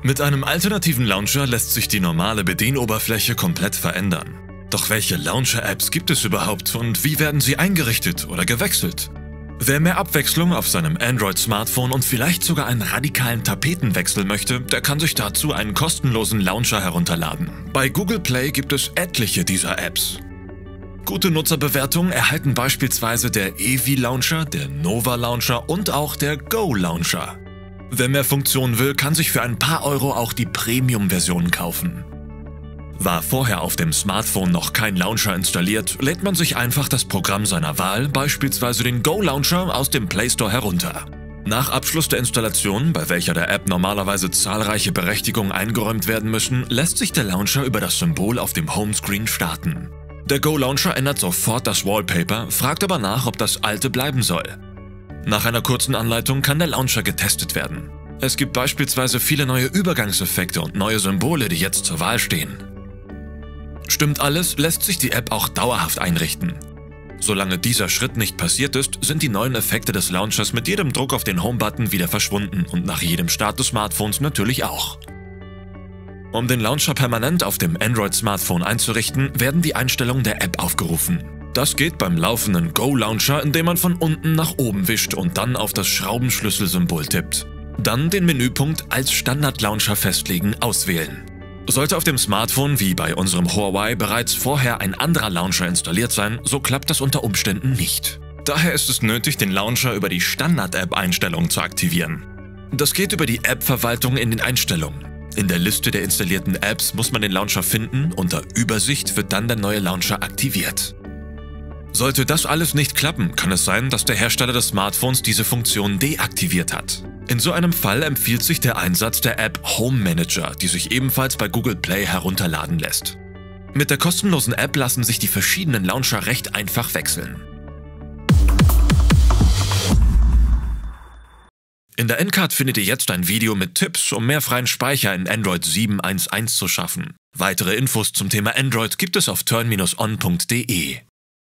Mit einem alternativen Launcher lässt sich die normale Bedienoberfläche komplett verändern. Doch welche Launcher-Apps gibt es überhaupt und wie werden sie eingerichtet oder gewechselt? Wer mehr Abwechslung auf seinem Android-Smartphone und vielleicht sogar einen radikalen Tapetenwechsel möchte, der kann sich dazu einen kostenlosen Launcher herunterladen. Bei Google Play gibt es etliche dieser Apps. Gute Nutzerbewertungen erhalten beispielsweise der Eevee Launcher, der Nova Launcher und auch der Go Launcher. Wer mehr Funktionen will, kann sich für ein paar Euro auch die Premium-Version kaufen. War vorher auf dem Smartphone noch kein Launcher installiert, lädt man sich einfach das Programm seiner Wahl, beispielsweise den Go Launcher, aus dem Play Store herunter. Nach Abschluss der Installation, bei welcher der App normalerweise zahlreiche Berechtigungen eingeräumt werden müssen, lässt sich der Launcher über das Symbol auf dem Homescreen starten. Der Go Launcher ändert sofort das Wallpaper, fragt aber nach, ob das alte bleiben soll. Nach einer kurzen Anleitung kann der Launcher getestet werden. Es gibt beispielsweise viele neue Übergangseffekte und neue Symbole, die jetzt zur Wahl stehen. Stimmt alles, lässt sich die App auch dauerhaft einrichten. Solange dieser Schritt nicht passiert ist, sind die neuen Effekte des Launchers mit jedem Druck auf den Home-Button wieder verschwunden und nach jedem Start des Smartphones natürlich auch. Um den Launcher permanent auf dem Android-Smartphone einzurichten, werden die Einstellungen der App aufgerufen. Das geht beim laufenden Go-Launcher, indem man von unten nach oben wischt und dann auf das Schraubenschlüssel-Symbol tippt. Dann den Menüpunkt als Standard-Launcher festlegen auswählen. Sollte auf dem Smartphone wie bei unserem Huawei bereits vorher ein anderer Launcher installiert sein, so klappt das unter Umständen nicht. Daher ist es nötig, den Launcher über die Standard-App-Einstellungen zu aktivieren. Das geht über die App-Verwaltung in den Einstellungen. In der Liste der installierten Apps muss man den Launcher finden, unter Übersicht wird dann der neue Launcher aktiviert. Sollte das alles nicht klappen, kann es sein, dass der Hersteller des Smartphones diese Funktion deaktiviert hat. In so einem Fall empfiehlt sich der Einsatz der App Home Manager, die sich ebenfalls bei Google Play herunterladen lässt. Mit der kostenlosen App lassen sich die verschiedenen Launcher recht einfach wechseln. In der Endcard findet ihr jetzt ein Video mit Tipps, um mehr freien Speicher in Android 7.1.1 zu schaffen. Weitere Infos zum Thema Android gibt es auf turn-on.de.